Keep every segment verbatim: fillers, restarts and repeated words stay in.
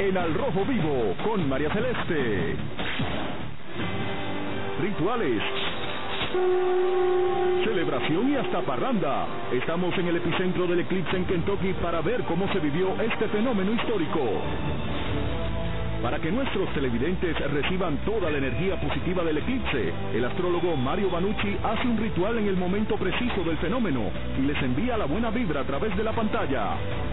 en Al Rojo Vivo con María Celeste. Rituales, celebración y hasta parranda. Estamos en el epicentro del eclipse en Kentucky para ver cómo se vivió este fenómeno histórico. Para que nuestros televidentes reciban toda la energía positiva del eclipse, el astrólogo Mario Banucci hace un ritual en el momento preciso del fenómeno y les envía la buena vibra a través de la pantalla.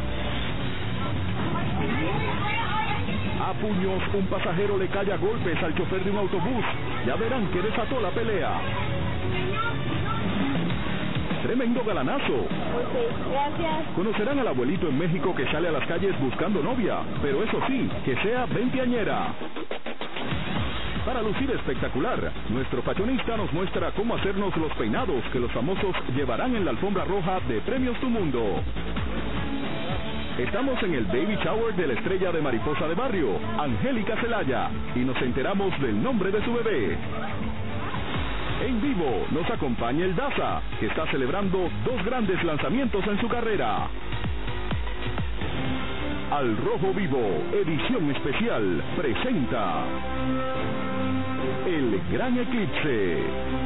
A puños, un pasajero le cae a golpes al chofer de un autobús. Ya verán que desató la pelea. Tremendo galanazo. Ok, gracias. Conocerán al abuelito en México que sale a las calles buscando novia, pero eso sí, que sea veinteañera. Para lucir espectacular, nuestro fashionista nos muestra cómo hacernos los peinados que los famosos llevarán en la alfombra roja de Premios Tu Mundo. Estamos en el baby shower de la estrella de mariposa de barrio, Angélica Celaya, y nos enteramos del nombre de su bebé. En vivo nos acompaña el Daza, que está celebrando dos grandes lanzamientos en su carrera. Al Rojo Vivo, edición especial, presenta El Gran Eclipse.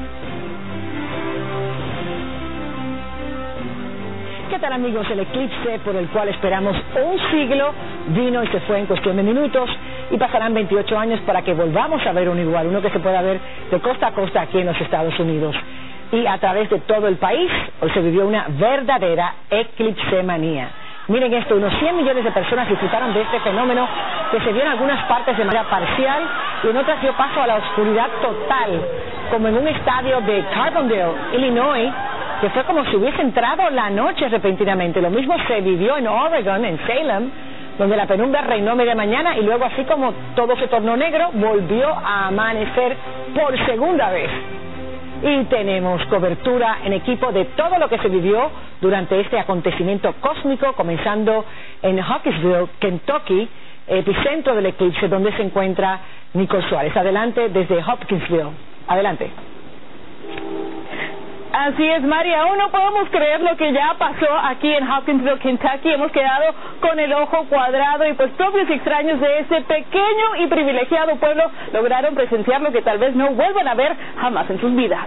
¿Qué tal, amigos? El eclipse por el cual esperamos un siglo vino y se fue en cuestión de minutos, y pasarán veintiocho años para que volvamos a ver uno igual, uno que se pueda ver de costa a costa aquí en los Estados Unidos. Y a través de todo el país, hoy se vivió una verdadera eclipsemanía. Miren esto, unos cien millones de personas disfrutaron de este fenómeno que se dio en algunas partes de manera parcial y en otras dio paso a la oscuridad total, como en un estadio de Carbondale, Illinois, que fue como si hubiese entrado la noche repentinamente. Lo mismo se vivió en Oregon, en Salem, donde la penumbra reinó media mañana y luego, así como todo se tornó negro, volvió a amanecer por segunda vez. Y tenemos cobertura en equipo de todo lo que se vivió durante este acontecimiento cósmico, comenzando en Hawkinsville, Kentucky, epicentro del eclipse, donde se encuentra Nicole Suárez. Adelante desde Hopkinsville. Adelante. Así es, María, aún no podemos creer lo que ya pasó aquí en Hopkinsville, Kentucky. Hemos quedado con el ojo cuadrado y pues propios y extraños de este pequeño y privilegiado pueblo lograron presenciar lo que tal vez no vuelvan a ver jamás en sus vidas.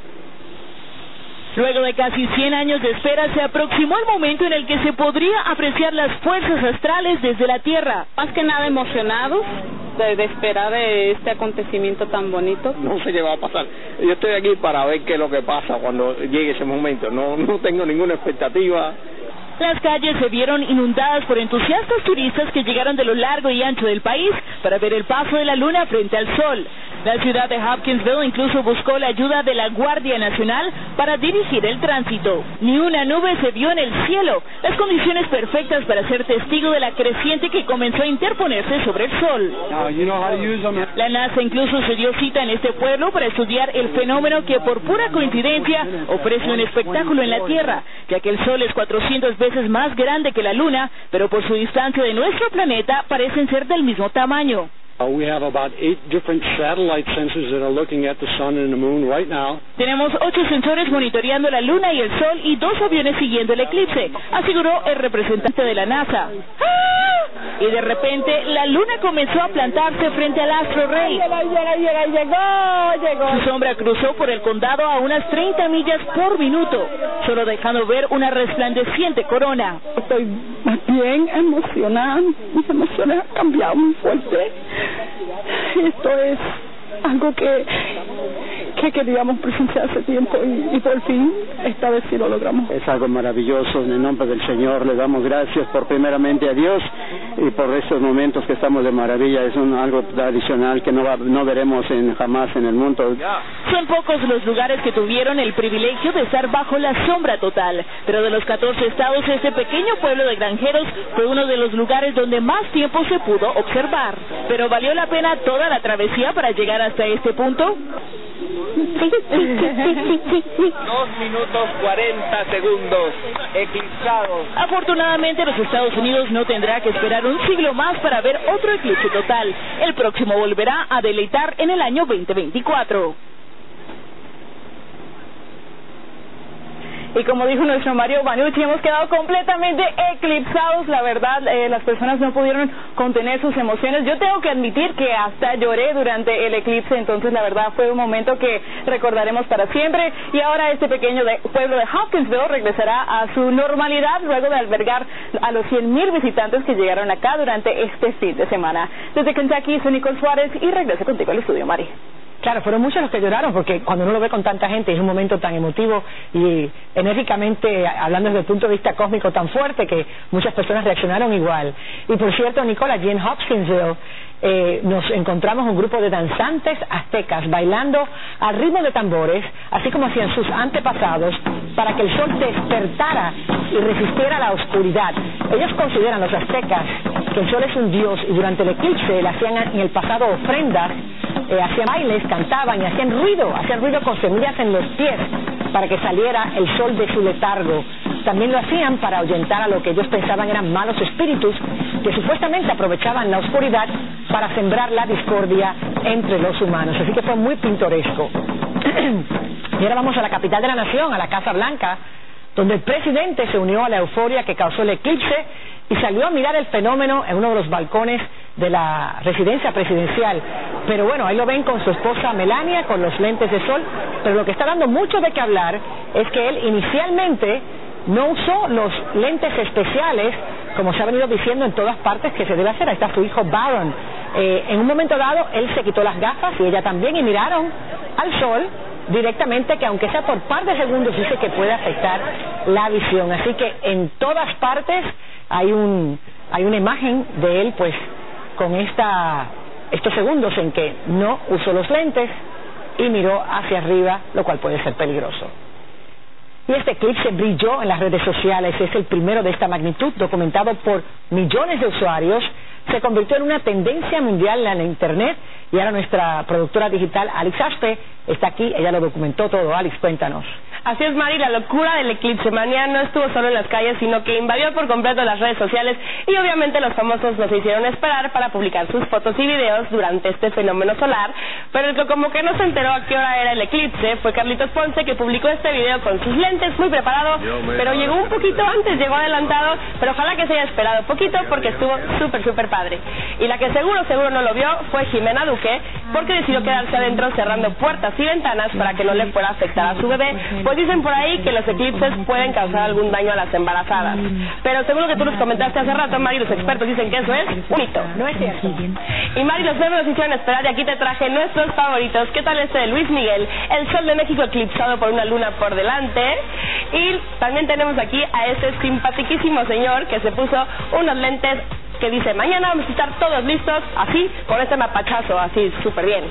Luego de casi cien años de espera, se aproximó el momento en el que se podría apreciar las fuerzas astrales desde la Tierra. Más que nada emocionados de, de esperar de este acontecimiento tan bonito. No sé qué va a pasar. Yo estoy aquí para ver qué es lo que pasa cuando llegue ese momento. No, no tengo ninguna expectativa. Las calles se vieron inundadas por entusiastas turistas que llegaron de lo largo y ancho del país para ver el paso de la luna frente al sol. La ciudad de Hopkinsville incluso buscó la ayuda de la Guardia Nacional para dirigir el tránsito. Ni una nube se vio en el cielo, las condiciones perfectas para ser testigo de la creciente que comenzó a interponerse sobre el sol. La NASA incluso se dio cita en este pueblo para estudiar el fenómeno que por pura coincidencia ofrece un espectáculo en la Tierra, ya que el sol es cuatrocientas veces más grande que la luna, pero por su distancia de nuestro planeta parecen ser del mismo tamaño. Uh, we have about eight different satellite sensors that are looking at the sun and the moon right now. Tenemos ocho sensores monitoreando la luna y el sol y dos aviones siguiendo el eclipse, aseguró el representante de la NASA. ¡Ah! Y de repente la luna comenzó a plantarse frente al astro rey. Llega, llega, llega, llegó, llegó. Su sombra cruzó por el condado a unas treinta millas por minuto, solo dejando ver una resplandeciente corona. Estoy bien emocionada, mis emociones han cambiado muy fuerte. Esto es algo que, que queríamos presenciar hace tiempo y, y por fin esta vez sí lo logramos. Es algo maravilloso. En el nombre del Señor le damos gracias por primeramente a Dios y por estos momentos que estamos de maravilla. Es un, algo adicional que no, va, no veremos en, jamás en el mundo. Son pocos los lugares que tuvieron el privilegio de estar bajo la sombra total, pero de los catorce estados, este pequeño pueblo de granjeros fue uno de los lugares donde más tiempo se pudo observar. Pero ¿valió la pena toda la travesía para llegar hasta este punto? Dos minutos cuarenta segundos, eclipsados. Afortunadamente, los Estados Unidos no tendrá que esperar un siglo más para ver otro eclipse total. El próximo volverá a deleitar en el año veinte veinticuatro. Y como dijo nuestro Mario Banucci, hemos quedado completamente eclipsados. La verdad, eh, las personas no pudieron contener sus emociones. Yo tengo que admitir que hasta lloré durante el eclipse, entonces la verdad fue un momento que recordaremos para siempre. Y ahora este pequeño de, pueblo de Hopkinsville regresará a su normalidad luego de albergar a los cien mil visitantes que llegaron acá durante este fin de semana. Desde Kentucky, soy Nicole Suárez y regreso contigo al estudio, Mari. Claro, fueron muchos los que lloraron, porque cuando uno lo ve con tanta gente es un momento tan emotivo y enérgicamente, hablando desde el punto de vista cósmico, tan fuerte que muchas personas reaccionaron igual. Y por cierto, Nicole, allí en Hopkinsville eh, nos encontramos un grupo de danzantes aztecas bailando al ritmo de tambores, así como hacían sus antepasados, para que el sol despertara y resistiera la oscuridad. Ellos consideran, los aztecas, que el sol es un dios, y durante el eclipse le hacían en el pasado ofrendas, eh, hacían bailes, cantaban y hacían ruido, hacían ruido con semillas en los pies para que saliera el sol de su letargo. También lo hacían para ahuyentar a lo que ellos pensaban eran malos espíritus que supuestamente aprovechaban la oscuridad para sembrar la discordia entre los humanos. Así que fue muy pintoresco. Y ahora vamos a la capital de la nación, a la Casa Blanca, donde el presidente se unió a la euforia que causó el eclipse y salió a mirar el fenómeno en uno de los balcones de la residencia presidencial. Pero bueno, ahí lo ven con su esposa Melania, con los lentes de sol, pero lo que está dando mucho de qué hablar es que él inicialmente no usó los lentes especiales, como se ha venido diciendo en todas partes que se debe hacer. Ahí está su hijo Barron. Eh, en un momento dado, él se quitó las gafas y ella también, y miraron al sol directamente, que aunque sea por par de segundos, dice que puede afectar la visión. Así que en todas partes hay un hay una imagen de él, pues, con esta estos segundos en que no usó los lentes y miró hacia arriba, lo cual puede ser peligroso. Y este eclipse brilló en las redes sociales, es el primero de esta magnitud, documentado por millones de usuarios. Se convirtió en una tendencia mundial en la internet, y ahora nuestra productora digital Alex Aspe está aquí, ella lo documentó todo. Alex, cuéntanos. Así es, Mari, la locura del eclipse manía no estuvo solo en las calles, sino que invadió por completo las redes sociales, y obviamente los famosos nos hicieron esperar para publicar sus fotos y videos durante este fenómeno solar. Pero el que como que no se enteró a qué hora era el eclipse fue Carlitos Ponce, que publicó este video con sus lentes, muy preparado, pero llegó un poquito antes, llegó adelantado, pero ojalá que se haya esperado poquito porque estuvo súper, súper padre. Y la que seguro, seguro no lo vio fue Jimena Duque, porque decidió quedarse adentro cerrando puertas y ventanas para que no le fuera a afectar a su bebé. Pues dicen por ahí que los eclipses pueden causar algún daño a las embarazadas. Pero según lo que tú nos comentaste hace rato, Mari, los expertos dicen que eso es un mito. No es cierto. Y Mari, los memes nos hicieron esperar, y aquí te traje nuestros favoritos. ¿Qué tal este de Luis Miguel? El sol de México eclipsado por una luna por delante. Y también tenemos aquí a este simpatiquísimo señor que se puso unos lentes que dice, mañana vamos a estar todos listos, así, con este mapachazo, así, súper bien.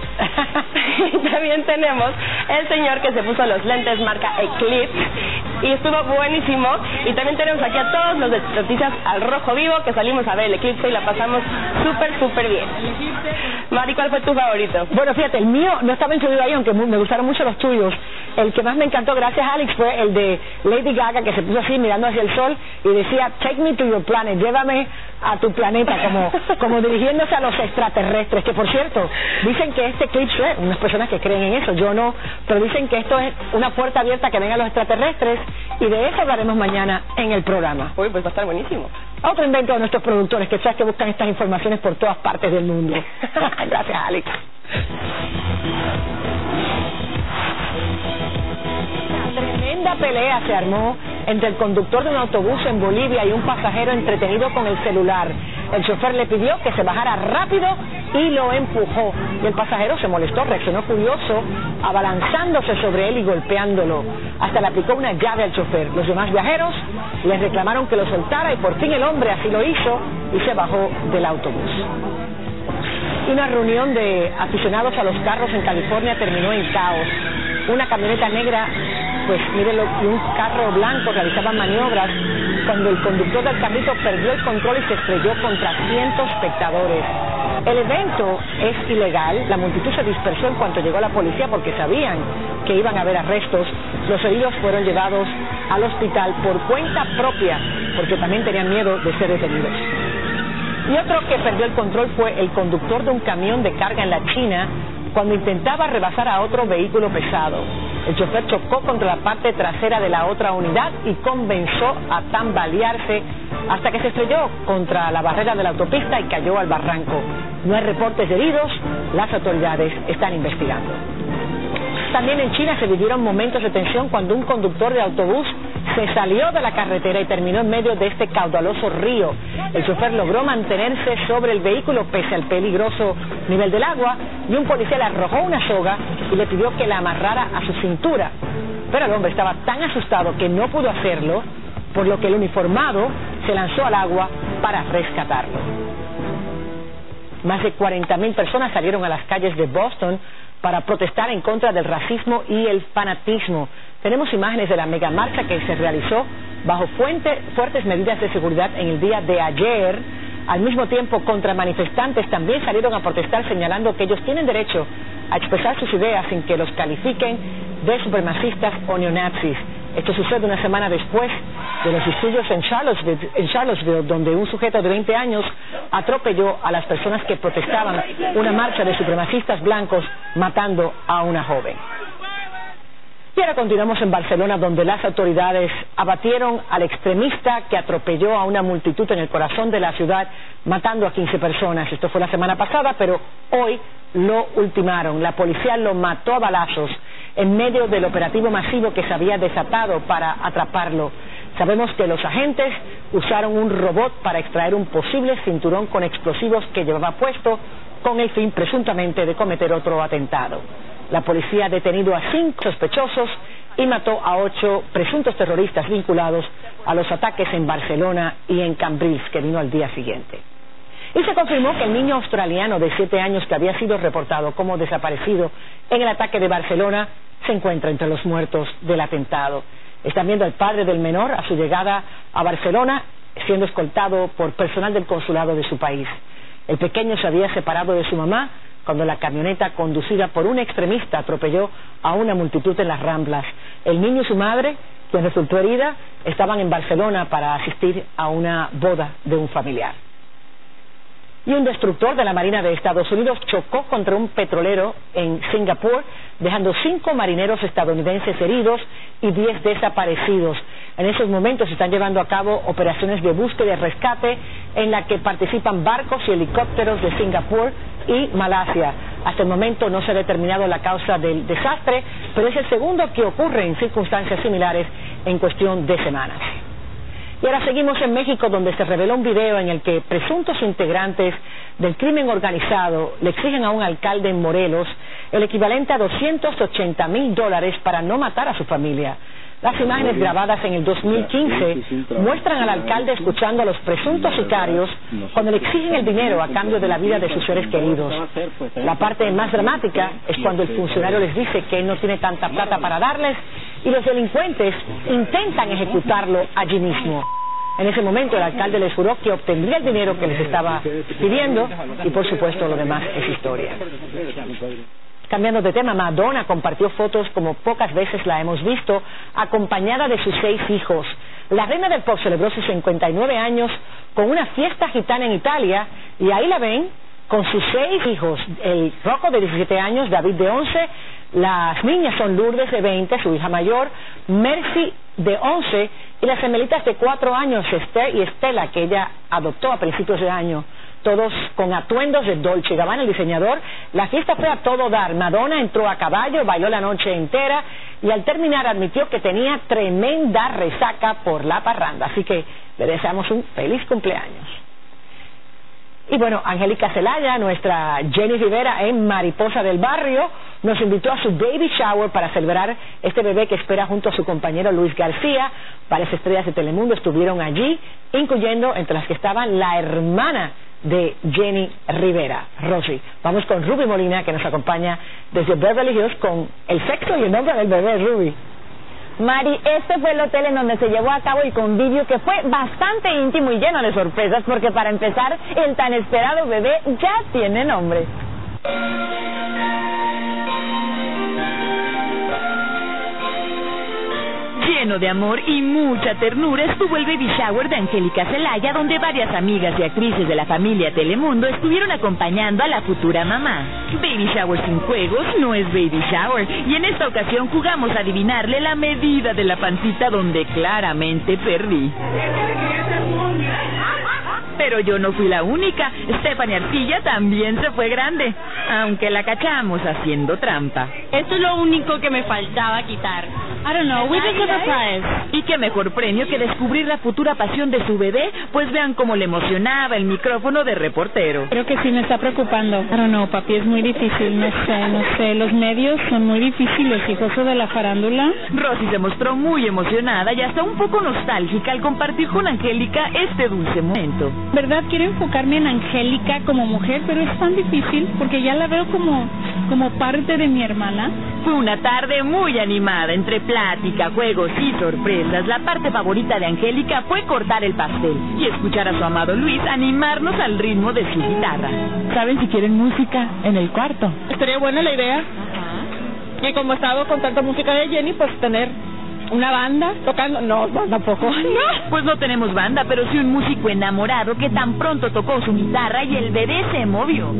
También tenemos el señor que se puso los lentes marca Eclipse, y estuvo buenísimo. Y también tenemos aquí a todos los de Noticias al Rojo Vivo, que salimos a ver el eclipse y la pasamos súper, súper bien. Mari, ¿cuál fue tu favorito? Bueno, fíjate, el mío no estaba incluido ahí, aunque me gustaron mucho los tuyos. El que más me encantó, gracias Alex, fue el de Lady Gaga, que se puso así mirando hacia el sol y decía, take me to your planet, llévame a tu planeta, como, como dirigiéndose a los extraterrestres, que por cierto, dicen que este eclipse, unas personas que creen en eso, yo no, pero dicen que esto es una puerta abierta que vengan los extraterrestres, y de eso hablaremos mañana en el programa. Uy, pues va a estar buenísimo. Otro invento de nuestros productores, que sabes que buscan estas informaciones por todas partes del mundo. Gracias, Alex. Tremenda pelea se armó entre el conductor de un autobús en Bolivia y un pasajero entretenido con el celular. El chofer le pidió que se bajara rápido y lo empujó. Y el pasajero se molestó, reaccionó furioso, abalanzándose sobre él y golpeándolo. Hasta le aplicó una llave al chofer. Los demás viajeros le reclamaron que lo soltara, y por fin el hombre así lo hizo y se bajó del autobús. Una reunión de aficionados a los carros en California terminó en caos. Una camioneta negra, pues mírenlo, y un carro blanco realizaban maniobras cuando el conductor del carrito perdió el control y se estrelló contra cientos de espectadores. El evento es ilegal, la multitud se dispersó en cuanto llegó la policía porque sabían que iban a haber arrestos. Los heridos fueron llevados al hospital por cuenta propia, porque también tenían miedo de ser detenidos. Y otro que perdió el control fue el conductor de un camión de carga en la China, cuando intentaba rebasar a otro vehículo pesado. El chofer chocó contra la parte trasera de la otra unidad y comenzó a tambalearse hasta que se estrelló contra la barrera de la autopista y cayó al barranco. No hay reportes de heridos, las autoridades están investigando. También en China se vivieron momentos de tensión cuando un conductor de autobús se salió de la carretera y terminó en medio de este caudaloso río. El chofer logró mantenerse sobre el vehículo pese al peligroso nivel del agua y un policía le arrojó una soga y le pidió que la amarrara a su cintura. Pero el hombre estaba tan asustado que no pudo hacerlo, por lo que el uniformado se lanzó al agua para rescatarlo. Más de cuarenta mil personas salieron a las calles de Boston para protestar en contra del racismo y el fanatismo. Tenemos imágenes de la megamarcha que se realizó bajo fuente, fuertes medidas de seguridad en el día de ayer. Al mismo tiempo, contramanifestantes también salieron a protestar señalando que ellos tienen derecho a expresar sus ideas sin que los califiquen de supremacistas o neonazis. Esto sucede una semana después de los disturbios en Charlottesville, en Charlottesville, donde un sujeto de veinte años atropelló a las personas que protestaban una marcha de supremacistas blancos, matando a una joven. Y ahora continuamos en Barcelona, donde las autoridades abatieron al extremista que atropelló a una multitud en el corazón de la ciudad, matando a quince personas. Esto fue la semana pasada, pero hoy lo ultimaron. La policía lo mató a balazos en medio del operativo masivo que se había desatado para atraparlo. Sabemos que los agentes usaron un robot para extraer un posible cinturón con explosivos que llevaba puesto con el fin presuntamente de cometer otro atentado. La policía ha detenido a cinco sospechosos y mató a ocho presuntos terroristas vinculados a los ataques en Barcelona y en Cambrils, que vino al día siguiente. Y se confirmó que el niño australiano de siete años que había sido reportado como desaparecido en el ataque de Barcelona se encuentra entre los muertos del atentado. Están viendo al padre del menor a su llegada a Barcelona, siendo escoltado por personal del consulado de su país. El pequeño se había separado de su mamá cuando la camioneta conducida por un extremista atropelló a una multitud en las Ramblas. El niño y su madre, quien resultó herida, estaban en Barcelona para asistir a una boda de un familiar. Y un destructor de la Marina de Estados Unidos chocó contra un petrolero en Singapur, dejando cinco marineros estadounidenses heridos y diez desaparecidos. En esos momentos se están llevando a cabo operaciones de búsqueda y rescate en la que participan barcos y helicópteros de Singapur y Malasia. Hasta el momento no se ha determinado la causa del desastre, pero es el segundo que ocurre en circunstancias similares en cuestión de semanas. Y ahora seguimos en México, donde se reveló un video en el que presuntos integrantes del crimen organizado le exigen a un alcalde en Morelos el equivalente a doscientos ochenta mil dólares para no matar a su familia. Las imágenes grabadas en el dos mil quince muestran al alcalde escuchando a los presuntos sicarios cuando le exigen el dinero a cambio de la vida de sus seres queridos. La parte más dramática es cuando el funcionario les dice que él no tiene tanta plata para darles y los delincuentes intentan ejecutarlo allí mismo. En ese momento el alcalde les juró que obtendría el dinero que les estaba pidiendo y por supuesto lo demás es historia. Cambiando de tema, Madonna compartió fotos como pocas veces la hemos visto, acompañada de sus seis hijos. La reina del pop celebró sus cincuenta y nueve años con una fiesta gitana en Italia y ahí la ven con sus seis hijos, el Rocco de diecisiete años, David de once, las niñas son Lourdes de veinte, su hija mayor, Mercy de once y las gemelitas de cuatro años, Esther y Estela, que ella adoptó a principios de año. Todos con atuendos de Dolce Gabbana, el diseñador. La fiesta fue a todo dar. Madonna entró a caballo, bailó la noche entera y al terminar admitió que tenía tremenda resaca por la parranda. Así que le deseamos un feliz cumpleaños. Y bueno, Angélica Zelaya, nuestra Jenny Rivera en Mariposa del Barrio, nos invitó a su baby shower para celebrar este bebé que espera junto a su compañero Luis García. Varias estrellas de Telemundo estuvieron allí, incluyendo entre las que estaban la hermana de Jenny Rivera, Rosy. Vamos con Ruby Molina, que nos acompaña desde Beverly Hills con el sexo y el nombre del bebé. Ruby. Mari, este fue el hotel en donde se llevó a cabo el convivio, que fue bastante íntimo y lleno de sorpresas, porque para empezar, el tan esperado bebé ya tiene nombre. Lleno de amor y mucha ternura estuvo el baby shower de Angélica Zelaya, donde varias amigas y actrices de la familia Telemundo estuvieron acompañando a la futura mamá. Baby shower sin juegos no es baby shower, y en esta ocasión jugamos a adivinarle la medida de la pancita, donde claramente perdí. Pero yo no fui la única. Stephanie Arcilla también se fue grande, aunque la cachamos haciendo trampa. Esto es lo único que me faltaba quitar. I don't know, we deserve a prize. Y qué mejor premio que descubrir la futura pasión de su bebé, pues vean cómo le emocionaba el micrófono de reportero. Creo que sí me está preocupando. I don't know, papi, es muy difícil, no sé, no sé, los medios son muy difíciles, hijoso de la farándula. Rosy se mostró muy emocionada y hasta un poco nostálgica al compartir con Angélica este dulce momento. Verdad, quiero enfocarme en Angélica como mujer, pero es tan difícil porque ya la veo como, como parte de mi hermana. Fue una tarde muy animada, entre plática, juegos y sorpresas. La parte favorita de Angélica fue cortar el pastel y escuchar a su amado Luis animarnos al ritmo de su guitarra. ¿Saben si quieren música en el cuarto? Estaría buena la idea. Y como estaba con tanta música de Jenny, pues tener una banda tocando. No, no, tampoco. No. Pues no tenemos banda, pero sí un músico enamorado que tan pronto tocó su guitarra y el bebé se movió.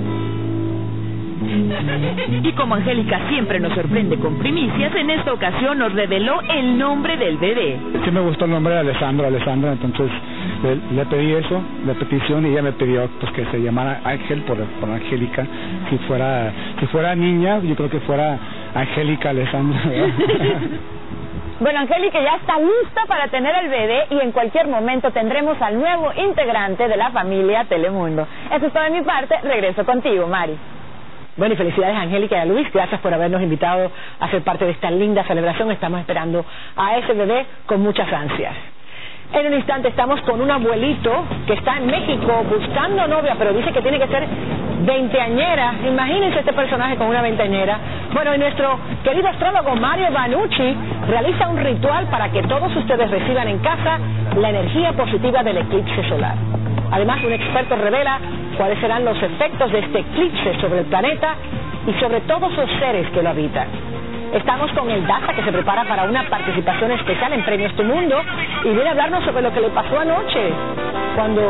Y como Angélica siempre nos sorprende con primicias, en esta ocasión nos reveló el nombre del bebé. Sí me gustó el nombre de Alessandra, Alessandra, entonces le, le pedí eso, la petición, y ella me pidió pues que se llamara Ángel por, por Angélica. Si fuera, si fuera niña, yo creo que fuera Angélica Alessandra, ¿verdad? Bueno, Angélica ya está lista para tener el bebé y en cualquier momento tendremos al nuevo integrante de la familia Telemundo. Eso es todo de mi parte, regreso contigo, Mari. Bueno, y felicidades a Angélica y a Luis, gracias por habernos invitado a ser parte de esta linda celebración. Estamos esperando a ese bebé con muchas ansias. En un instante estamos con un abuelito que está en México buscando novia, pero dice que tiene que ser veinteañera. Imagínense este personaje con una veinteañera. Bueno, y nuestro querido astrólogo Mario Banucci realiza un ritual para que todos ustedes reciban en casa la energía positiva del eclipse solar. Además, un experto revela cuáles serán los efectos de este eclipse sobre el planeta y sobre todos los seres que lo habitan. Estamos con el Daza, que se prepara para una participación especial en Premios Tu Mundo y viene a hablarnos sobre lo que le pasó anoche, cuando...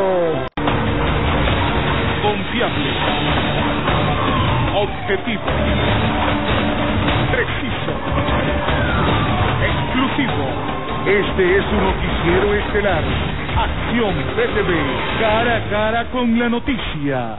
Confiable, objetivo, preciso, exclusivo. Este es su noticiero estelar. Acción B T V, cara a cara con la noticia.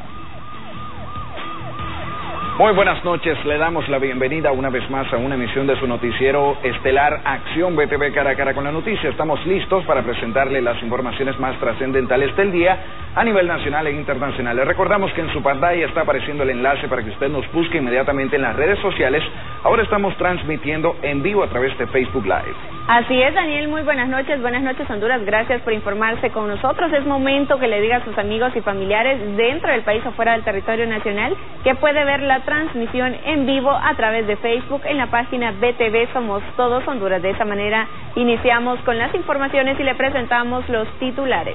Muy buenas noches, le damos la bienvenida una vez más a una emisión de su noticiero estelar Acción B T V, cara a cara con la noticia. Estamos listos para presentarle las informaciones más trascendentales del día a nivel nacional e internacional. Le recordamos que en su pantalla está apareciendo el enlace para que usted nos busque inmediatamente en las redes sociales. Ahora estamos transmitiendo en vivo a través de Facebook Live. Así es, Daniel, muy buenas noches, buenas noches Honduras, gracias por informarse con nosotros. Es momento que le diga a sus amigos y familiares dentro del país o fuera del territorio nacional que puede ver la transmisión en vivo a través de Facebook en la página B T V Somos Todos Honduras. De esa manera iniciamos con las informaciones y le presentamos los titulares.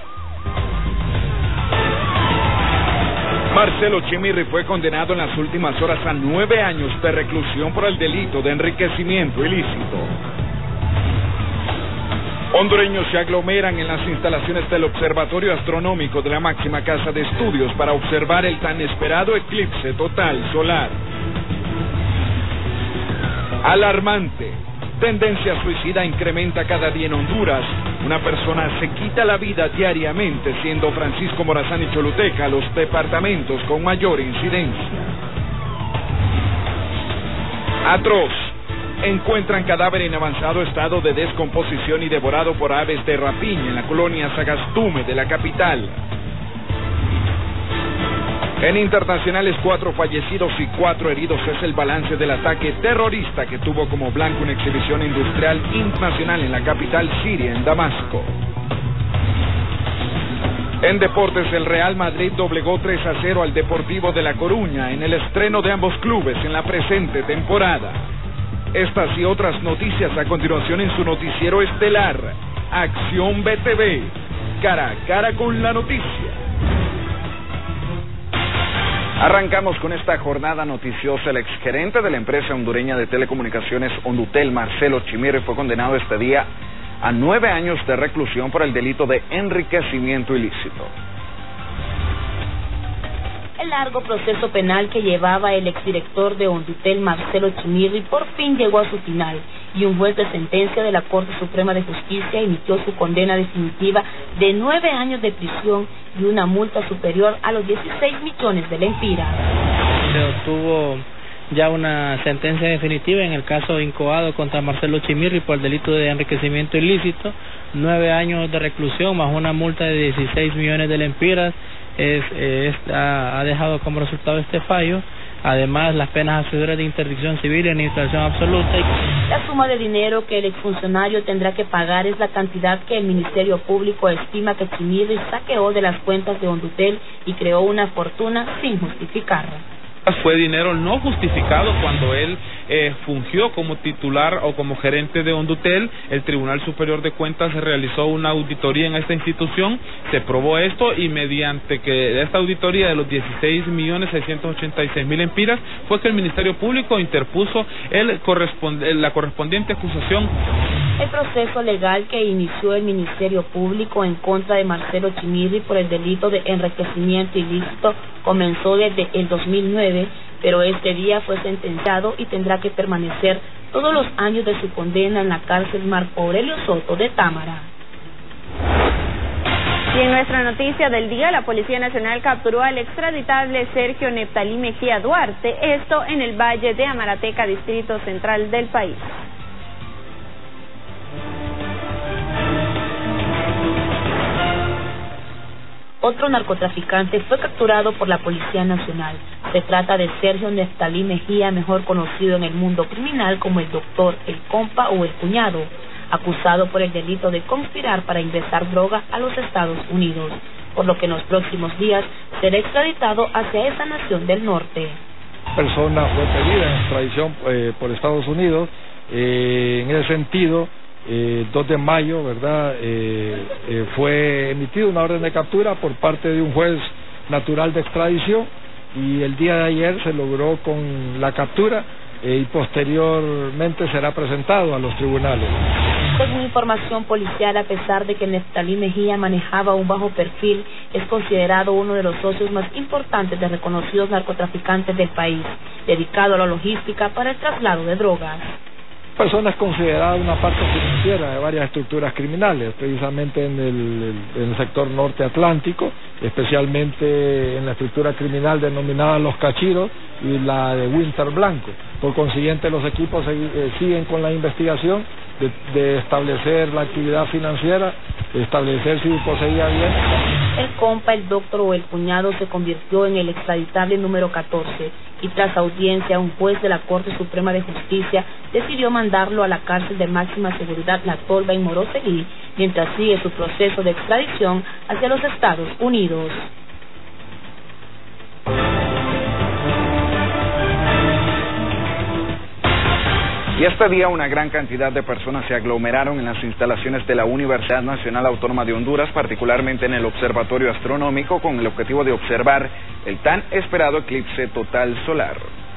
Marcelo Chimirri fue condenado en las últimas horas a nueve años de reclusión por el delito de enriquecimiento ilícito. Hondureños se aglomeran en las instalaciones del Observatorio Astronómico de la máxima casa de estudios para observar el tan esperado eclipse total solar. Alarmante. Tendencia suicida incrementa cada día en Honduras. Una persona se quita la vida diariamente, siendo Francisco Morazán y Choluteca los departamentos con mayor incidencia. Atroz. Encuentran cadáver en avanzado estado de descomposición y devorado por aves de rapiña en la colonia Sagastume de la capital. En internacionales, cuatro fallecidos y cuatro heridos es el balance del ataque terrorista que tuvo como blanco una exhibición industrial internacional en la capital siria, en Damasco. En deportes, el Real Madrid doblegó tres a cero al Deportivo de La Coruña en el estreno de ambos clubes en la presente temporada. Estas y otras noticias a continuación en su noticiero estelar, Acción B T V, cara a cara con la noticia. Arrancamos con esta jornada noticiosa. El exgerente de la empresa hondureña de telecomunicaciones Ondutel, Marcelo Chimirri, fue condenado este día a nueve años de reclusión por el delito de enriquecimiento ilícito. El largo proceso penal que llevaba el exdirector de Ondutel, Marcelo Chimirri, por fin llegó a su final y un juez de sentencia de la Corte Suprema de Justicia emitió su condena definitiva de nueve años de prisión y una multa superior a los dieciséis millones de lempiras. Se obtuvo ya una sentencia definitiva en el caso incoado contra Marcelo Chimirri por el delito de enriquecimiento ilícito, nueve años de reclusión más una multa de dieciséis millones de lempiras. Es, es, ha, ha dejado como resultado este fallo, además las penas accesorias de interdicción civil y administración absoluta. La suma de dinero que el exfuncionario tendrá que pagar es la cantidad que el Ministerio Público estima que Chimirri saqueó de las cuentas de Ondutel y creó una fortuna sin justificarla. Fue dinero no justificado cuando él eh, fungió como titular o como gerente de Ondutel. El Tribunal Superior de Cuentas realizó una auditoría en esta institución, se probó esto y mediante que esta auditoría de los dieciséis millones seiscientos ochenta y seis mil empiras fue que el Ministerio Público interpuso el correspond la correspondiente acusación. El proceso legal que inició el Ministerio Público en contra de Marcelo Chimirri por el delito de enriquecimiento ilícito comenzó desde el dos mil nueve, pero este día fue sentenciado y tendrá que permanecer todos los años de su condena en la cárcel Marco Aurelio Soto de Támara. Y en nuestra noticia del día, la Policía Nacional capturó al extraditable Sergio Neftalí Mejía Duarte, esto en el Valle de Amarateca, distrito central del país. Otro narcotraficante fue capturado por la Policía Nacional. Se trata de Sergio Neftalí Mejía, mejor conocido en el mundo criminal como el doctor, el compa o el cuñado, acusado por el delito de conspirar para ingresar droga a los Estados Unidos, por lo que en los próximos días será extraditado hacia esa nación del norte. La persona fue pedida en extradición eh, por Estados Unidos, eh, en ese sentido. Eh, dos de mayo, ¿verdad? Eh, eh, fue emitida una orden de captura por parte de un juez natural de extradición y el día de ayer se logró con la captura eh, y posteriormente será presentado a los tribunales. Según información policial, a pesar de que Neftalí Mejía manejaba un bajo perfil, es considerado uno de los socios más importantes de reconocidos narcotraficantes del país, dedicado a la logística para el traslado de drogas. Persona es considerada una parte financiera de varias estructuras criminales, precisamente en el, en el sector norte atlántico, especialmente en la estructura criminal denominada Los Cachiros y la de Winter Blanco. Por consiguiente, los equipos eh, siguen con la investigación de, de establecer la actividad financiera, de establecer si poseía bienes. El compa, el doctor o el cuñado se convirtió en el extraditable número catorce y tras audiencia un juez de la Corte Suprema de Justicia decidió mandarlo a la cárcel de máxima seguridad La Tolva en Morosegui mientras sigue su proceso de extradición hacia los Estados Unidos. Y este día una gran cantidad de personas se aglomeraron en las instalaciones de la Universidad Nacional Autónoma de Honduras, particularmente en el Observatorio Astronómico, con el objetivo de observar el tan esperado eclipse total solar.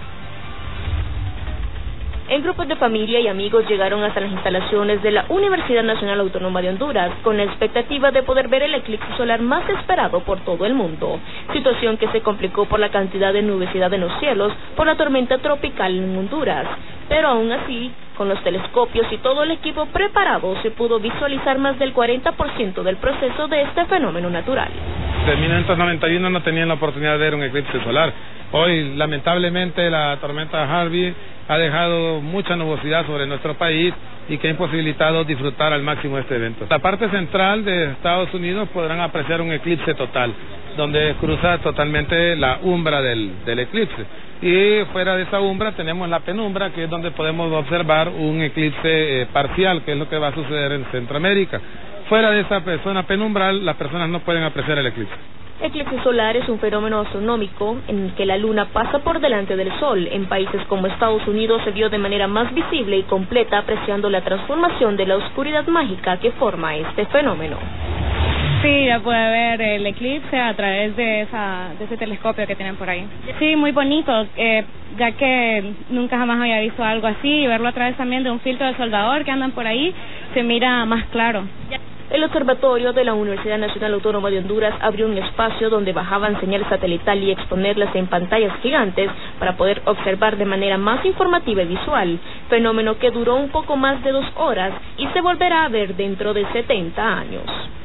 En grupos de familia y amigos llegaron hasta las instalaciones de la Universidad Nacional Autónoma de Honduras con la expectativa de poder ver el eclipse solar más esperado por todo el mundo, situación que se complicó por la cantidad de nubosidad en los cielos por la tormenta tropical en Honduras, pero aún así, con los telescopios y todo el equipo preparado, se pudo visualizar más del cuarenta por ciento del proceso de este fenómeno natural. En mil novecientos noventa y uno no tenían la oportunidad de ver un eclipse solar. Hoy, lamentablemente, la tormenta Harvey ha dejado mucha nubosidad sobre nuestro país y que ha imposibilitado disfrutar al máximo este evento. La parte central de Estados Unidos podrán apreciar un eclipse total, donde cruza totalmente la umbra del, del eclipse. Y fuera de esa umbra tenemos la penumbra, que es donde podemos observar un eclipse eh, parcial, que es lo que va a suceder en Centroamérica. Fuera de esa zona penumbral, las personas no pueden apreciar el eclipse. El eclipse solar es un fenómeno astronómico en el que la luna pasa por delante del sol. En países como Estados Unidos se vio de manera más visible y completa, apreciando la transformación de la oscuridad mágica que forma este fenómeno. Sí, ya pude ver el eclipse a través de esa de ese telescopio que tienen por ahí. Sí, muy bonito, eh, ya que nunca jamás había visto algo así, y verlo a través también de un filtro de soldador que andan por ahí, se mira más claro. El observatorio de la Universidad Nacional Autónoma de Honduras abrió un espacio donde bajaban señal satelital y exponerlas en pantallas gigantes para poder observar de manera más informativa y visual, fenómeno que duró un poco más de dos horas y se volverá a ver dentro de setenta años.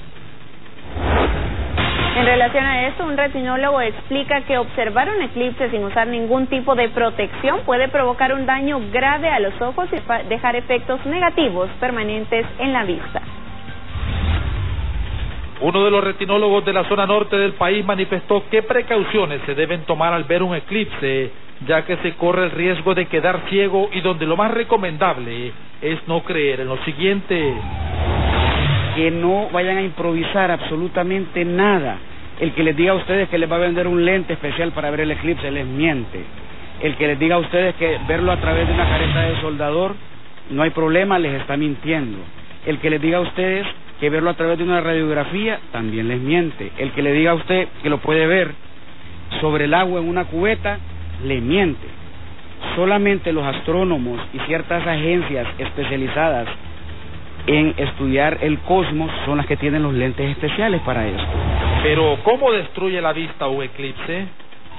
En relación a esto, un retinólogo explica que observar un eclipse sin usar ningún tipo de protección puede provocar un daño grave a los ojos y dejar efectos negativos permanentes en la vista. Uno de los retinólogos de la zona norte del país manifestó qué precauciones se deben tomar al ver un eclipse, ya que se corre el riesgo de quedar ciego y donde lo más recomendable es no creer en lo siguiente. Que no vayan a improvisar absolutamente nada. El que les diga a ustedes que les va a vender un lente especial para ver el eclipse les miente. El que les diga a ustedes que verlo a través de una careta de soldador no hay problema, les está mintiendo. El que les diga a ustedes que verlo a través de una radiografía también les miente. El que le diga a usted que lo puede ver sobre el agua en una cubeta le miente. Solamente los astrónomos y ciertas agencias especializadas en estudiar el cosmos son las que tienen los lentes especiales para esto. Pero ¿cómo destruye la vista un eclipse?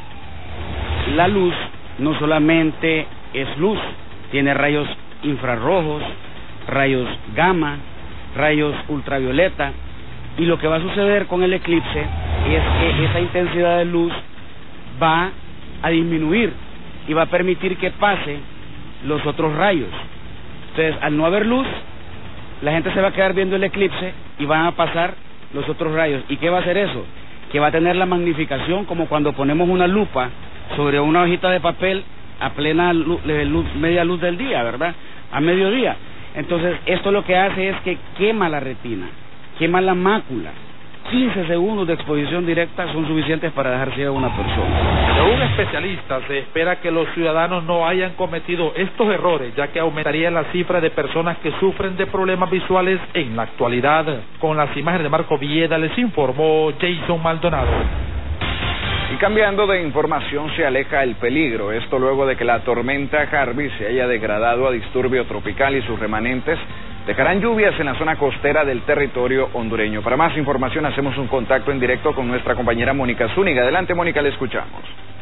La luz no solamente es luz, tiene rayos infrarrojos, rayos gamma, rayos ultravioleta, y lo que va a suceder con el eclipse es que esa intensidad de luz va a disminuir y va a permitir que pase los otros rayos. Entonces, al no haber luz, la gente se va a quedar viendo el eclipse y van a pasar los otros rayos. ¿Y qué va a hacer eso? Que va a tener la magnificación como cuando ponemos una lupa sobre una hojita de papel a plena luz, luz, media luz del día, ¿verdad? A mediodía. Entonces, esto lo que hace es que quema la retina, quema la mácula. quince segundos de exposición directa son suficientes para dejar ciega a una persona. Según especialistas, se espera que los ciudadanos no hayan cometido estos errores, ya que aumentaría la cifra de personas que sufren de problemas visuales en la actualidad. Con las imágenes de Marco Villeda les informó Jason Maldonado. Y cambiando de información, se aleja el peligro, esto luego de que la tormenta Harvey se haya degradado a disturbio tropical y sus remanentes dejarán lluvias en la zona costera del territorio hondureño. Para más información hacemos un contacto en directo con nuestra compañera Mónica Zúñiga. Adelante, Mónica, le escuchamos.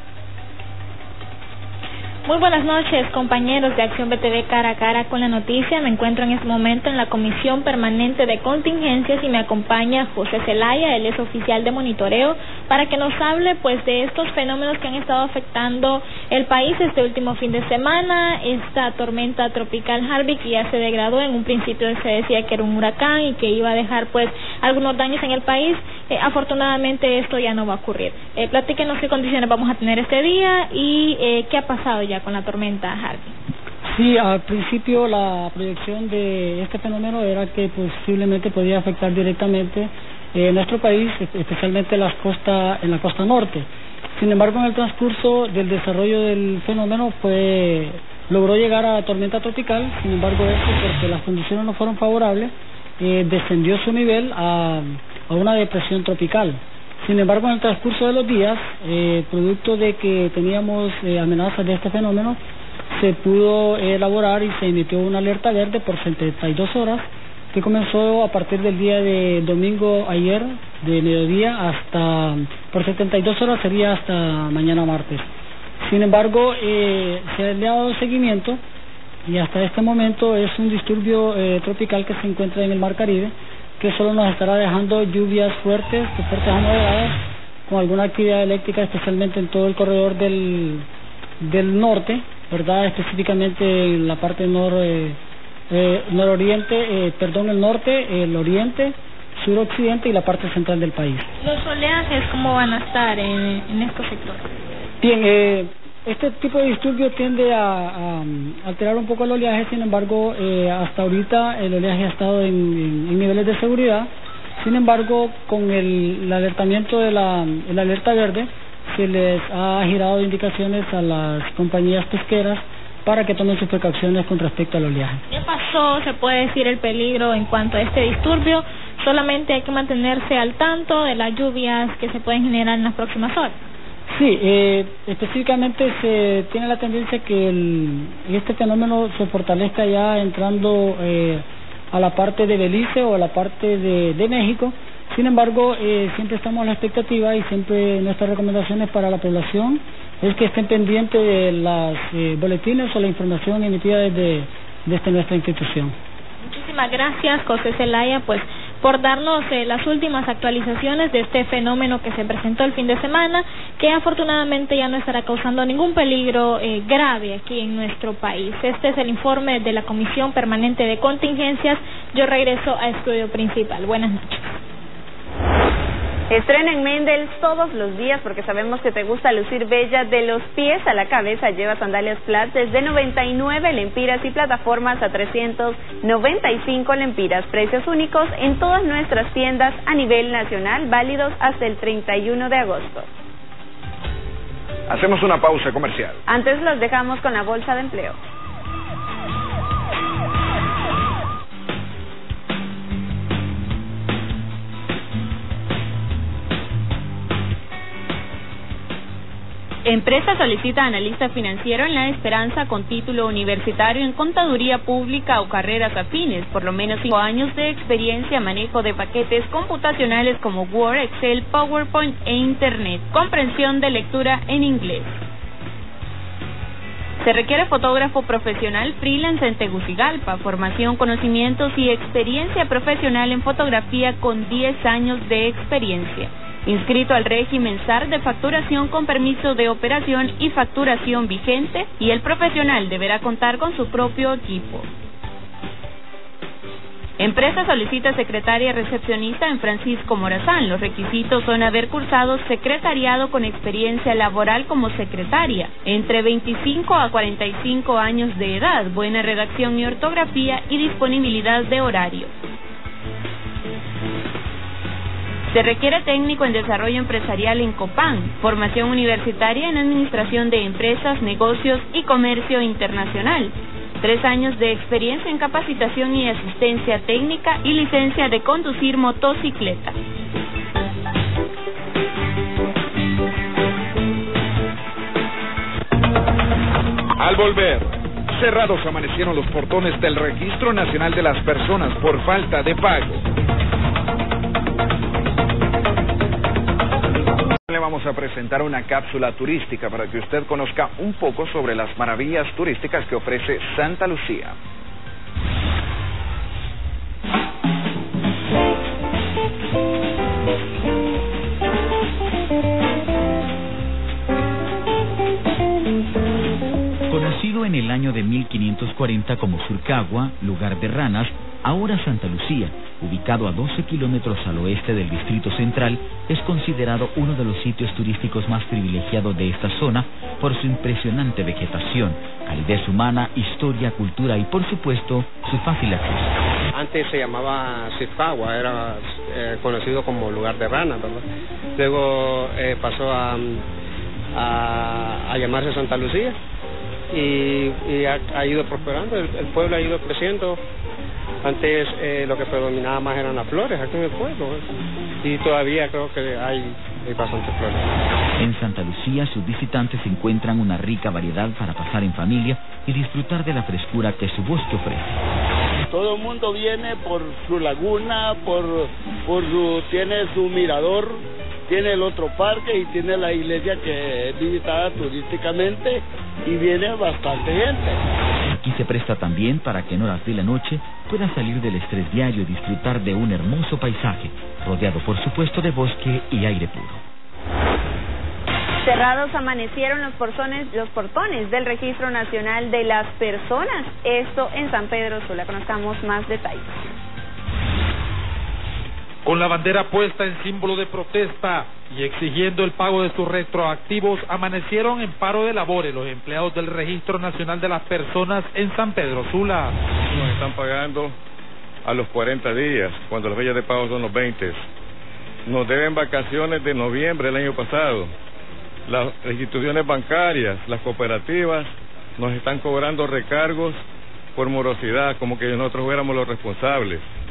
Muy buenas noches, compañeros de Acción B T V cara a cara con la noticia. Me encuentro en este momento en la Comisión Permanente de Contingencias y me acompaña José Zelaya, él es oficial de monitoreo, para que nos hable pues de estos fenómenos que han estado afectando el país este último fin de semana. Esta tormenta tropical Harvey, que ya se degradó, en un principio se decía que era un huracán y que iba a dejar pues algunos daños en el país. Eh, afortunadamente esto ya no va a ocurrir. Eh, platíquenos qué condiciones vamos a tener este día y eh, qué ha pasado ya con la tormenta Harvey. Sí, al principio la proyección de este fenómeno era que posiblemente podía afectar directamente eh, nuestro país, especialmente las costas, en la costa norte. Sin embargo, en el transcurso del desarrollo del fenómeno fue logró llegar a tormenta tropical. Sin embargo, esto, porque las condiciones no fueron favorables, eh, descendió su nivel a, a una depresión tropical. Sin embargo, en el transcurso de los días, eh, producto de que teníamos eh, amenazas de este fenómeno, se pudo elaborar y se emitió una alerta verde por setenta y dos horas, que comenzó a partir del día de domingo ayer, de mediodía, hasta, por setenta y dos horas sería hasta mañana martes. Sin embargo, eh, se le ha dado seguimiento y hasta este momento es un disturbio eh, tropical que se encuentra en el Mar Caribe, que solo nos estará dejando lluvias fuertes, fuertes a moderadas, con alguna actividad eléctrica, especialmente en todo el corredor del, del norte, ¿verdad? Específicamente en la parte nor, eh, eh, nororiente, eh, perdón, el norte, el oriente, suroccidente y la parte central del país. ¿Los oleajes cómo van a estar en, en estos sectores? Bien, eh, este tipo de disturbio tiende a, a alterar un poco el oleaje. Sin embargo, eh, hasta ahorita el oleaje ha estado en, en, en niveles de seguridad. Sin embargo, con el, el alertamiento de la el alerta verde, se les ha girado indicaciones a las compañías pesqueras para que tomen sus precauciones con respecto al oleaje. ¿Qué pasó, se puede decir, el peligro en cuanto a este disturbio solamente hay que mantenerse al tanto de las lluvias que se pueden generar en las próximas horas. Sí, eh, específicamente se tiene la tendencia que el, este fenómeno se fortalezca ya entrando eh, a la parte de Belice o a la parte de, de México. Sin embargo, eh, siempre estamos a la expectativa y siempre nuestras recomendaciones para la población es que estén pendientes de las eh, boletines o la información emitida desde, desde nuestra institución. Muchísimas gracias, José Zelaya, pues por darnos eh, las últimas actualizaciones de este fenómeno que se presentó el fin de semana, que afortunadamente ya no estará causando ningún peligro eh, grave aquí en nuestro país. Este es el informe de la Comisión Permanente de Contingencias. Yo regreso a estudio principal. Buenas noches. Estrena en Mendel todos los días porque sabemos que te gusta lucir bella de los pies a la cabeza. Lleva sandalias flat desde noventa y nueve lempiras y plataformas a trescientos noventa y cinco lempiras. Precios únicos en todas nuestras tiendas a nivel nacional, válidos hasta el treinta y uno de agosto. Hacemos una pausa comercial. Antes los dejamos con la bolsa de empleo. Empresa solicita analista financiero en La Esperanza con título universitario en contaduría pública o carreras afines, por lo menos cinco años de experiencia, manejo de paquetes computacionales como Word, Excel, PowerPoint e Internet, comprensión de lectura en inglés. Se requiere fotógrafo profesional freelance en Tegucigalpa, formación, conocimientos y experiencia profesional en fotografía con diez años de experiencia. Inscrito al régimen S A R de facturación con permiso de operación y facturación vigente, y el profesional deberá contar con su propio equipo. Empresa solicita secretaria recepcionista en Francisco Morazán. Los requisitos son haber cursado secretariado con experiencia laboral como secretaria, entre veinticinco a cuarenta y cinco años de edad, buena redacción y ortografía y disponibilidad de horario. Se requiere técnico en desarrollo empresarial en Copán, formación universitaria en administración de empresas, negocios y comercio internacional, tres años de experiencia en capacitación y asistencia técnica y licencia de conducir motocicleta. Al volver, cerrados amanecieron los portones del Registro Nacional de las Personas por falta de pago. Le vamos a presentar una cápsula turística para que usted conozca un poco sobre las maravillas turísticas que ofrece Santa Lucía. Conocido en el año de mil quinientos cuarenta como Surcagua, lugar de ranas, ahora Santa Lucía, ubicado a doce kilómetros al oeste del Distrito Central, es considerado uno de los sitios turísticos más privilegiados de esta zona por su impresionante vegetación, calidez humana, historia, cultura y, por supuesto, su fácil acceso. Antes se llamaba Surcagua, era eh, conocido como lugar de ranas, ¿verdad? Luego eh, pasó a, a, a llamarse Santa Lucía y, y ha, ha ido prosperando, el, el pueblo ha ido creciendo. Antes eh, lo que predominaba más eran las flores aquí en el pueblo, ¿eh? Y todavía creo que hay, hay bastantes flores. En Santa Lucía sus visitantes encuentran una rica variedad para pasar en familia y disfrutar de la frescura que su bosque ofrece. Todo el mundo viene por su laguna, por, por su, tiene su mirador, tiene el otro parque y tiene la iglesia que es visitada turísticamente y viene bastante gente. Aquí se presta también para que en horas de la noche pueda salir del estrés diario y disfrutar de un hermoso paisaje, rodeado por supuesto de bosque y aire puro. Cerrados amanecieron los portones, los portones del Registro Nacional de las Personas, esto en San Pedro Sula. Conozcamos más detalles. Con la bandera puesta en símbolo de protesta y exigiendo el pago de sus retroactivos, amanecieron en paro de labores los empleados del Registro Nacional de las Personas en San Pedro Sula. Nos están pagando a los cuarenta días, cuando las fechas de pago son los veinte. Nos deben vacaciones de noviembre del año pasado. Las instituciones bancarias, las cooperativas, nos están cobrando recargos por morosidad, como que nosotros fuéramos los responsables.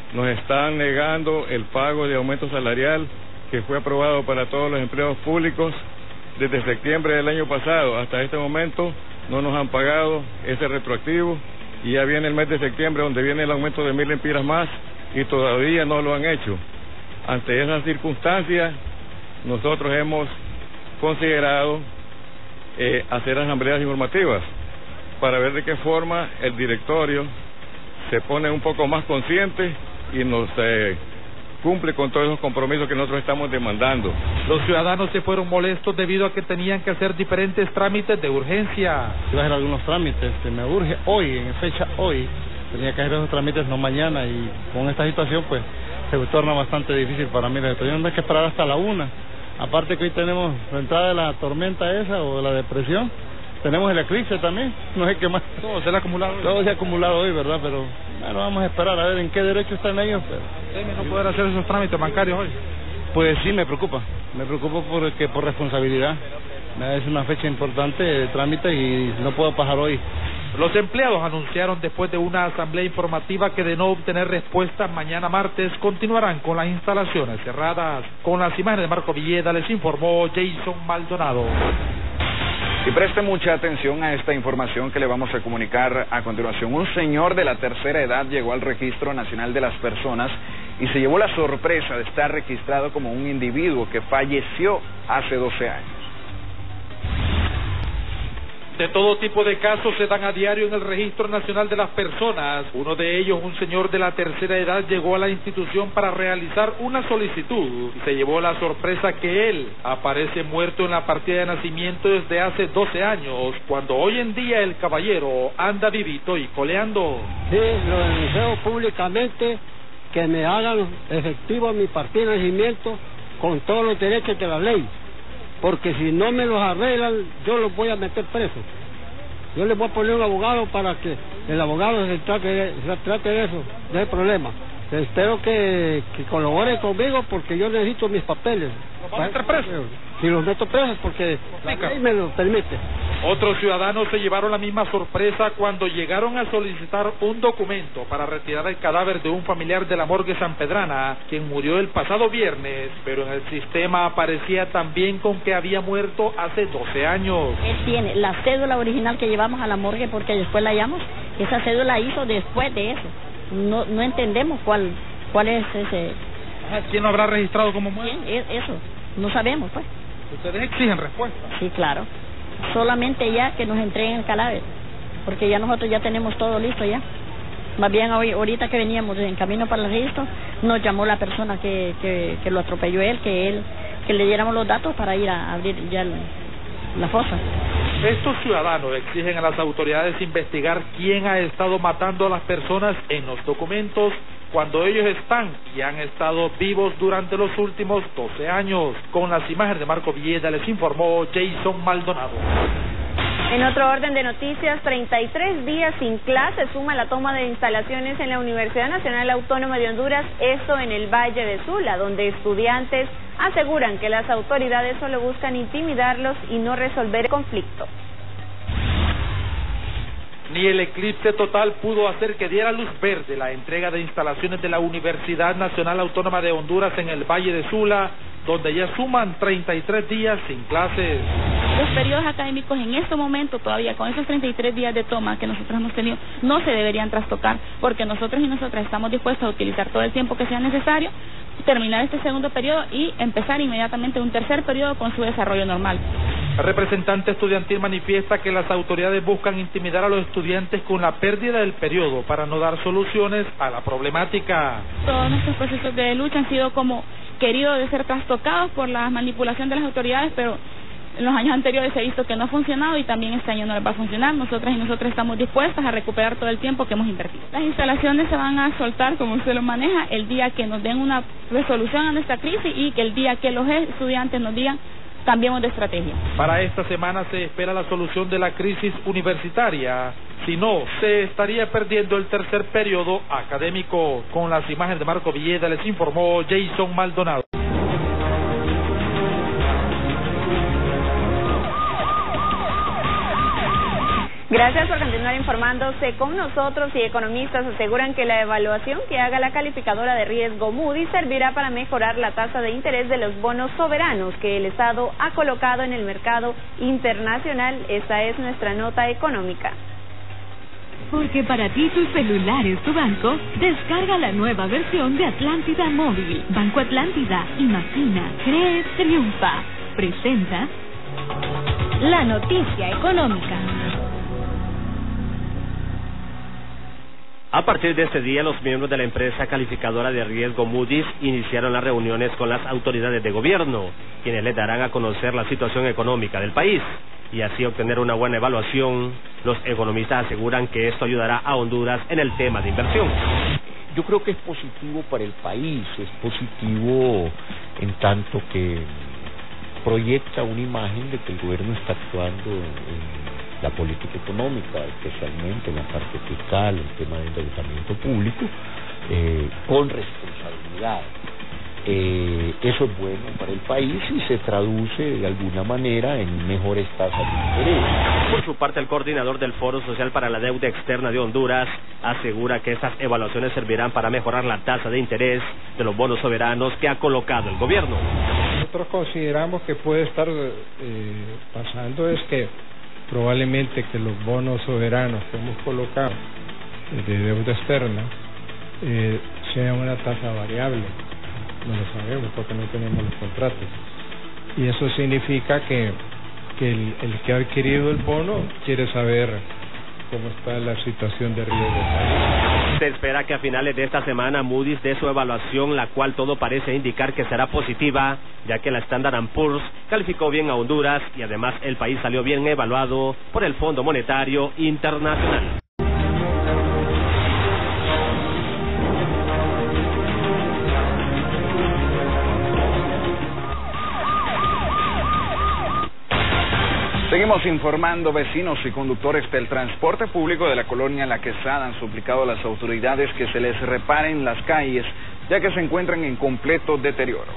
nos están negando el pago de aumento salarial que fue aprobado para todos los empleados públicos desde septiembre del año pasado. Hasta este momento no nos han pagado ese retroactivo y ya viene el mes de septiembre donde viene el aumento de mil lempiras más y todavía no lo han hecho. Ante esas circunstancias, nosotros hemos considerado eh, hacer asambleas informativas para ver de qué forma el directorio se pone un poco más consciente y nos eh, cumple con todos esos compromisos que nosotros estamos demandando. Los ciudadanos se fueron molestos debido a que tenían que hacer diferentes trámites de urgencia. Iba a hacer algunos trámites, se me urge hoy, en fecha hoy, tenía que hacer esos trámites no mañana y con esta situación pues se torna bastante difícil para mí. Tenemos que esperar hasta la una. Aparte que hoy tenemos la entrada de la tormenta esa o de la depresión, tenemos el eclipse también, no sé qué más. Todo se ha acumulado hoy. Todo se ha acumulado hoy, ¿verdad? Pero bueno, vamos a esperar a ver en qué derecho están ellos. Pero ¿Teme no poder hacer esos trámites bancarios hoy? Pues sí, me preocupa, me preocupa porque por responsabilidad. Es una fecha importante de trámite y no puedo pasar hoy. Los empleados anunciaron después de una asamblea informativa que de no obtener respuesta mañana martes continuarán con las instalaciones cerradas. Con las imágenes de Marco Villeda les informó Jason Maldonado. Y preste mucha atención a esta información que le vamos a comunicar a continuación. Un señor de la tercera edad llegó al Registro Nacional de las Personas y se llevó la sorpresa de estar registrado como un individuo que falleció hace doce años. De todo tipo de casos se dan a diario en el Registro Nacional de las Personas. Uno de ellos, un señor de la tercera edad, llegó a la institución para realizar una solicitud y se llevó la sorpresa que él aparece muerto en la partida de nacimiento desde hace doce años, cuando hoy en día el caballero anda vivito y coleando. Sí, lo denuncio públicamente, que me hagan efectivo mi partida de nacimiento con todos los derechos de la ley. Porque si no me los arreglan, yo los voy a meter presos. Yo les voy a poner un abogado para que el abogado se trate de, se trate de eso, de ese problema. Espero que, que colaboren conmigo porque yo necesito mis papeles. ¿Los van a meter presos? Si los meto presos porque la ley me lo permite. Otros ciudadanos se llevaron la misma sorpresa cuando llegaron a solicitar un documento para retirar el cadáver de un familiar de la morgue sanpedrana, quien murió el pasado viernes, pero en el sistema aparecía también con que había muerto hace doce años. Él tiene la cédula original que llevamos a la morgue porque después la hallamos, esa cédula hizo después de eso. No no entendemos cuál cuál es ese... ¿Quién lo habrá registrado como muerto? ¿Quién? Eso, no sabemos pues. ¿Ustedes exigen respuesta? Sí, claro. Solamente ya que nos entreguen el cadáver, porque ya nosotros ya tenemos todo listo ya. Más bien hoy, ahorita que veníamos en camino para el registro, nos llamó la persona que, que, que lo atropelló él, que él, que le diéramos los datos para ir a abrir ya la, la fosa. Estos ciudadanos exigen a las autoridades investigar quién ha estado matando a las personas en los documentos cuando ellos están y han estado vivos durante los últimos doce años. Con las imágenes de Marco Villeda les informó Jason Maldonado. En otro orden de noticias, treinta y tres días sin clase suma la toma de instalaciones en la Universidad Nacional Autónoma de Honduras, esto en el Valle de Sula, donde estudiantes aseguran que las autoridades solo buscan intimidarlos y no resolver el conflicto. Ni el eclipse total pudo hacer que diera luz verde la entrega de instalaciones de la Universidad Nacional Autónoma de Honduras en el Valle de Sula, donde ya suman treinta y tres días sin clases. Los periodos académicos en este momento todavía, con esos treinta y tres días de toma que nosotros hemos tenido, no se deberían trastocar, porque nosotros y nosotras estamos dispuestos a utilizar todo el tiempo que sea necesario, terminar este segundo periodo y empezar inmediatamente un tercer periodo con su desarrollo normal. El representante estudiantil manifiesta que las autoridades buscan intimidar a los estudiantes con la pérdida del periodo para no dar soluciones a la problemática. Todos nuestros procesos de lucha han sido como queridos de ser trastocados por la manipulación de las autoridades, pero en los años anteriores se ha visto que no ha funcionado y también este año no les va a funcionar. Nosotras y nosotros estamos dispuestas a recuperar todo el tiempo que hemos invertido. Las instalaciones se van a soltar, como usted lo maneja, el día que nos den una resolución a nuestra crisis y que el día que los estudiantes nos digan cambiemos de estrategia. Para esta semana se espera la solución de la crisis universitaria. Si no, se estaría perdiendo el tercer periodo académico. Con las imágenes de Marco Villeda les informó Jason Maldonado. Gracias por continuar informándose con nosotros, y economistas aseguran que la evaluación que haga la calificadora de riesgo Moody's servirá para mejorar la tasa de interés de los bonos soberanos que el Estado ha colocado en el mercado internacional. Esta es nuestra nota económica. Porque para ti tu celular es tu banco, descarga la nueva versión de Atlántida Móvil. Banco Atlántida, imagina, cree, triunfa. Presenta la noticia económica. A partir de este día, los miembros de la empresa calificadora de riesgo Moody's iniciaron las reuniones con las autoridades de gobierno, quienes les darán a conocer la situación económica del país y así obtener una buena evaluación. Los economistas aseguran que esto ayudará a Honduras en el tema de inversión. Yo creo que es positivo para el país, es positivo en tanto que proyecta una imagen de que el gobierno está actuando en la política económica, especialmente en la parte fiscal, el tema de endeudamiento público, eh, con responsabilidad. Eh, eso es bueno para el país y se traduce de alguna manera en mejores tasas de interés. Por su parte, el coordinador del Foro Social para la Deuda Externa de Honduras asegura que estas evaluaciones servirán para mejorar la tasa de interés de los bonos soberanos que ha colocado el gobierno. Nosotros consideramos que puede estar eh, pasando es que probablemente que los bonos soberanos que hemos colocado de deuda externa eh, sea una tasa variable. No lo sabemos porque no tenemos los contratos. Y eso significa que, que el, el que ha adquirido el bono quiere saber cómo está la situación de riesgo. Se espera que a finales de esta semana Moody's dé su evaluación, la cual todo parece indicar que será positiva, ya que la Standard and Poor's calificó bien a Honduras y además el país salió bien evaluado por el Fondo Monetario Internacional. Seguimos informando. Vecinos y conductores del transporte público de la colonia La Quesada han suplicado a las autoridades que se les reparen las calles, ya que se encuentran en completo deterioro.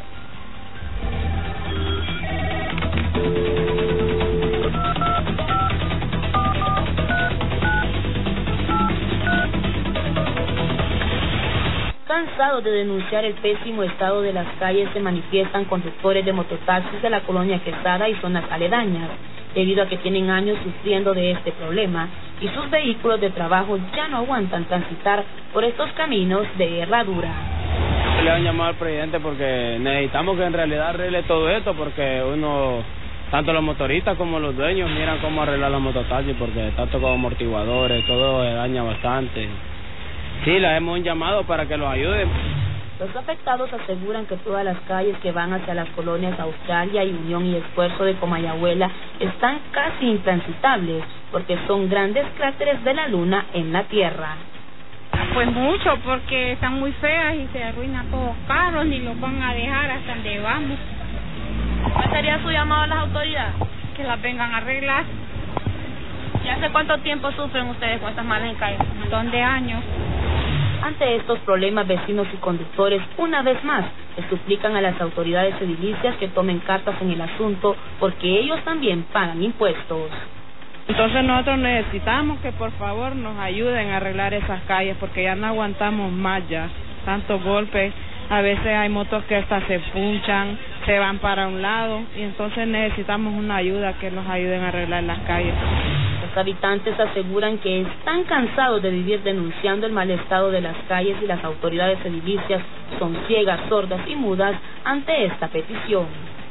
Cansados de denunciar el pésimo estado de las calles, se manifiestan conductores de mototaxis de la colonia Quesada y zonas aledañas, debido a que tienen años sufriendo de este problema y sus vehículos de trabajo ya no aguantan transitar por estos caminos de herradura. Le han llamado al presidente porque necesitamos que en realidad arregle todo esto, porque uno, tanto los motoristas como los dueños, miran cómo arreglar los mototaxis, porque tanto como amortiguadores, todo se daña bastante. Sí, le hemos llamado para que los ayuden. Los afectados aseguran que todas las calles que van hacia las colonias Australia y Unión y Esfuerzo de Comayagüela están casi intransitables porque son grandes cráteres de la luna en la tierra. Pues mucho, porque están muy feas y se arruinan todos los carros, ni los van a dejar hasta donde vamos. ¿Cuál sería su llamado a las autoridades? Que las vengan a arreglar. ¿Y hace cuánto tiempo sufren ustedes con estas malas en calle? Un montón de años. Ante estos problemas, vecinos y conductores, una vez más, le suplican a las autoridades edilicias que tomen cartas en el asunto, porque ellos también pagan impuestos. Entonces nosotros necesitamos que por favor nos ayuden a arreglar esas calles, porque ya no aguantamos más ya, tantos golpes. A veces hay motos que hasta se punchan, se van para un lado, y entonces necesitamos una ayuda que nos ayuden a arreglar las calles. Los habitantes aseguran que están cansados de vivir denunciando el mal estado de las calles y las autoridades edilicias son ciegas, sordas y mudas ante esta petición.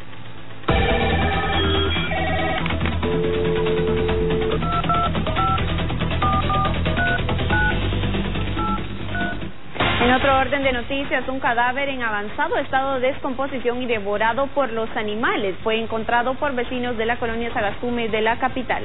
En otro orden de noticias, un cadáver en avanzado estado de descomposición y devorado por los animales fue encontrado por vecinos de la colonia Sagastume de la capital.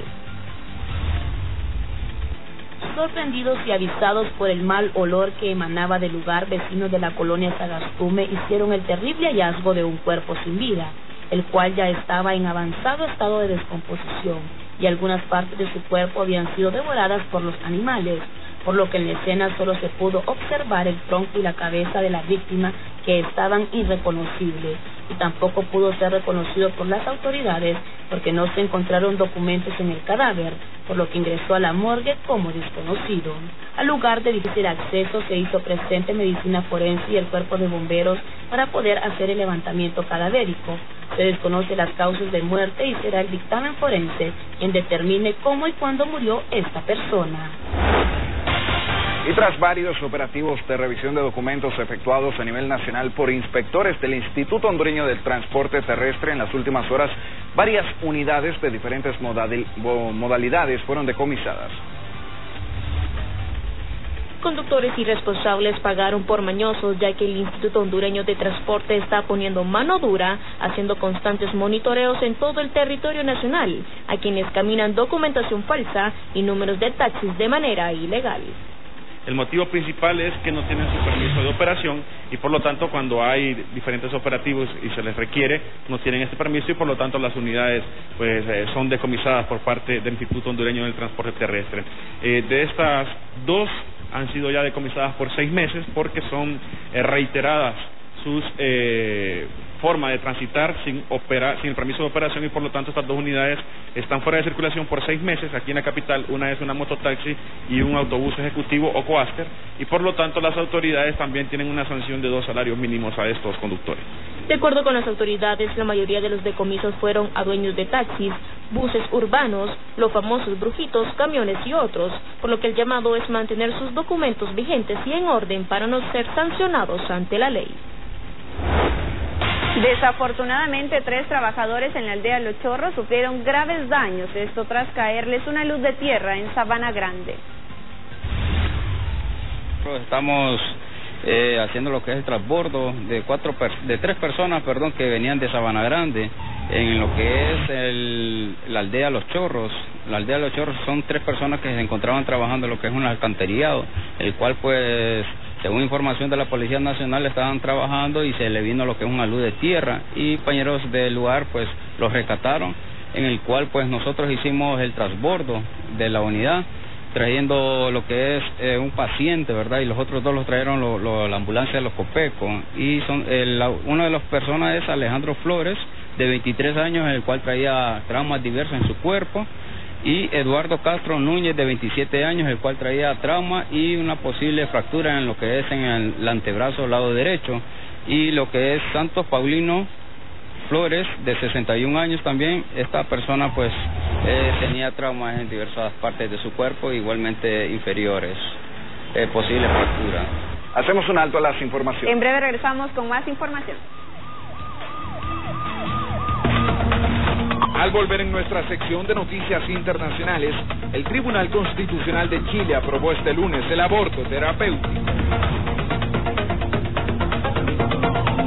Sorprendidos y avisados por el mal olor que emanaba del lugar, vecinos de la colonia Sagastume hicieron el terrible hallazgo de un cuerpo sin vida, el cual ya estaba en avanzado estado de descomposición y algunas partes de su cuerpo habían sido devoradas por los animales. por lo que en la escena solo se pudo observar el tronco y la cabeza de la víctima, que estaban irreconocibles, y tampoco pudo ser reconocido por las autoridades porque no se encontraron documentos en el cadáver, por lo que ingresó a la morgue como desconocido. Al lugar de difícil acceso se hizo presente medicina forense y el cuerpo de bomberos para poder hacer el levantamiento cadavérico. Se desconoce las causas de muerte y será el dictamen forense quien determine cómo y cuándo murió esta persona. Y tras varios operativos de revisión de documentos efectuados a nivel nacional por inspectores del Instituto Hondureño del Transporte Terrestre, en las últimas horas varias unidades de diferentes modalidades fueron decomisadas. Conductores irresponsables pagaron por mañosos, ya que el Instituto Hondureño de Transporte está poniendo mano dura, haciendo constantes monitoreos en todo el territorio nacional a quienes caminan documentación falsa y números de taxis de manera ilegal. El motivo principal es que no tienen su permiso de operación y por lo tanto cuando hay diferentes operativos y se les requiere, no tienen este permiso y por lo tanto las unidades pues eh, son decomisadas por parte del Instituto Hondureño del Transporte Terrestre. Eh, de estas dos han sido ya decomisadas por seis meses porque son eh, reiteradas sus eh, forma de transitar sin operar, sin el permiso de operación y por lo tanto estas dos unidades están fuera de circulación por seis meses aquí en la capital. Una es una mototaxi y un autobús ejecutivo o coaster y por lo tanto las autoridades también tienen una sanción de dos salarios mínimos a estos conductores. De acuerdo con las autoridades, la mayoría de los decomisos fueron a dueños de taxis, buses urbanos, los famosos brujitos, camiones y otros, por lo que el llamado es mantener sus documentos vigentes y en orden para no ser sancionados ante la ley. Desafortunadamente, tres trabajadores en la aldea Los Chorros sufrieron graves daños, esto tras caerles una luz de tierra en Sabana Grande. Estamos eh, haciendo lo que es el transbordo de cuatro de tres personas, perdón, que venían de Sabana Grande en lo que es el, la aldea Los Chorros. La aldea Los Chorros son tres personas que se encontraban trabajando en lo que es un alcantarillado, el cual pues según información de la Policía Nacional estaban trabajando y se le vino lo que es una luz de tierra y compañeros del lugar pues los rescataron, en el cual pues nosotros hicimos el transbordo de la unidad trayendo lo que es eh, un paciente, ¿verdad? Y los otros dos los trajeron lo, lo, la ambulancia de los Copecos y son el, la, una de las personas es Alejandro Flores, de veintitrés años, el cual traía traumas diversos en su cuerpo, y Eduardo Castro Núñez, de veintisiete años, el cual traía trauma y una posible fractura en lo que es en el, el antebrazo lado derecho, y lo que es Santos Paulino Flores, de sesenta y un años también. Esta persona pues eh, tenía traumas en diversas partes de su cuerpo, igualmente inferiores, eh, posible fractura. Hacemos un alto a las informaciones. En breve regresamos con más información. Al volver en nuestra sección de noticias internacionales, el Tribunal Constitucional de Chile aprobó este lunes el aborto terapéutico.